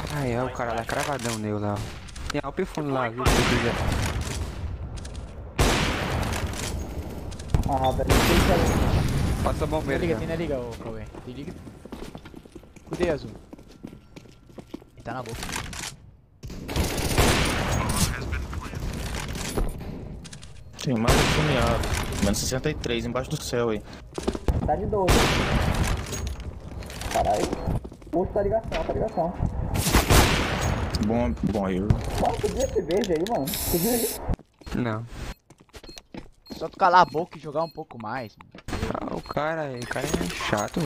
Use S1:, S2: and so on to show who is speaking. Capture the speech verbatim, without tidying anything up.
S1: Ai, é o cara lá, cravadão nele lá. Tem alpe fundo lá, viu? Se você quiser.
S2: Ah, velho, eu sei que é...
S1: Passa
S3: Tem na
S1: bombeiro
S3: liga,
S1: já.
S3: tem na liga, ô Cauê. Tem liga. Cuidei, azul. Ele tá na boca.
S4: Tem mais um fumeado. Menos sessenta e três embaixo do céu aí.
S2: Tá de doze. Caralho. Puxa, tá ligação, tá ligação.
S4: Bom, bom eu.
S2: Mano, podia esse verde aí, mano. Podia ir.
S1: Não.
S3: Só tu calar a boca e jogar um pouco mais.
S1: Ah, o cara, o cara é chato.